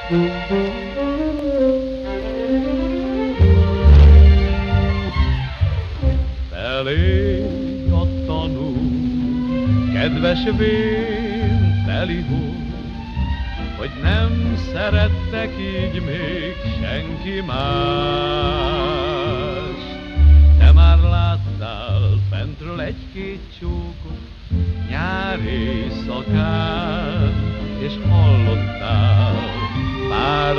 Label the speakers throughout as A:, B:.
A: Elég a tanú, kedves vén teli hó, hogy nem szerettek így még senki más. Te már láttál fentről egy-két csókot nyár éjszakán, és hallottál pár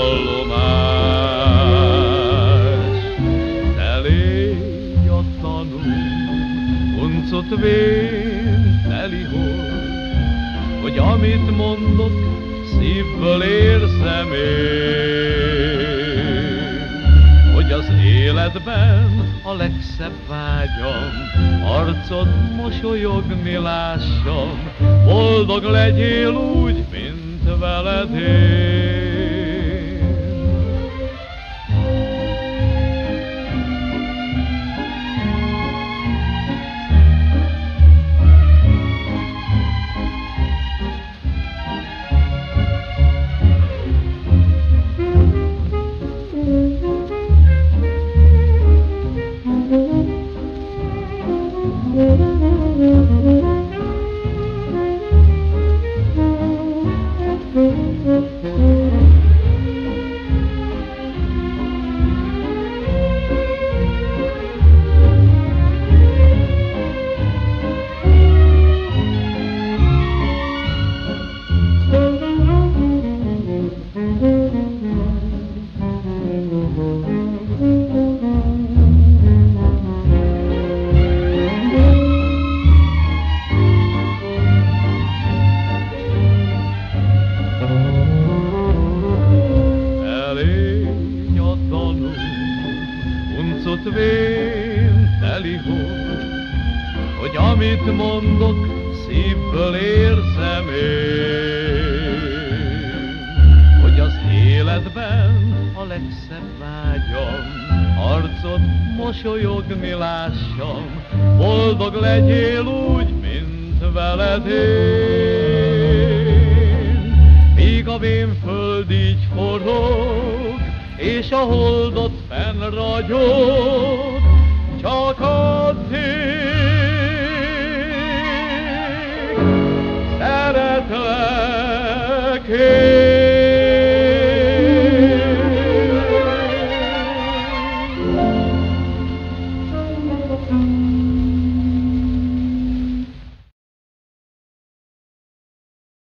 A: vallomást. De légy a tanú, uncut vén teli hó, hogy amit mondok, szívből érzem én, hogy az életben a legszebb vágyam, arcod mosolyogni lássam, boldog legyél úgy, mint veled én. Uncut vén teli hó, hogy amit mondok, szívből érzem én, hogy az életben a legszebb vágyam, arcod mosolyogni lássam, boldog legyél úgy, mint veled én. Míg a vén föld így forog, és a holdot fenn ragyog, csak addig